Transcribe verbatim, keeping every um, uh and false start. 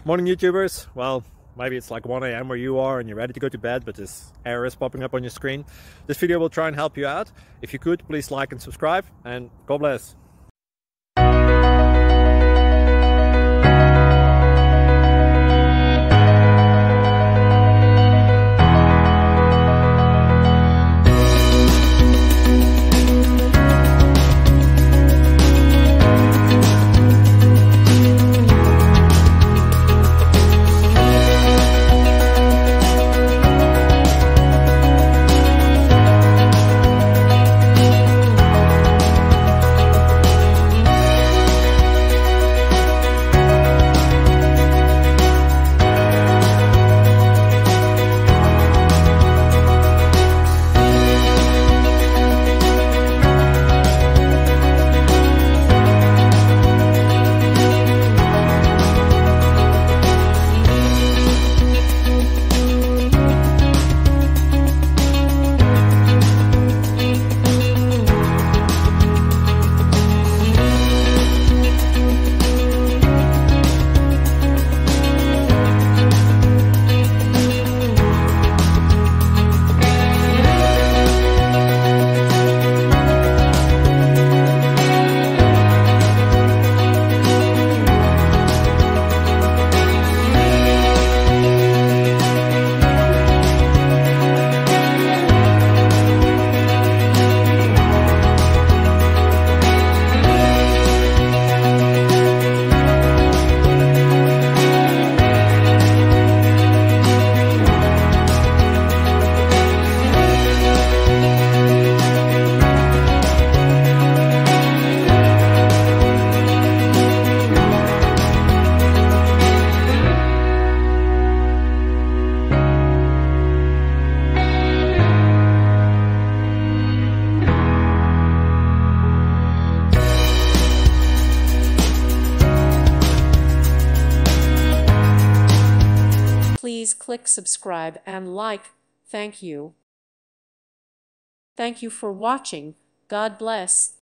Morning YouTubers. Well, maybe it's like one A M where you are and you're ready to go to bed, but this error is popping up on your screen. This video will try and help you out. If you could, please like and subscribe, and God bless. Please click subscribe and like. Thank you. Thank you for watching. God bless.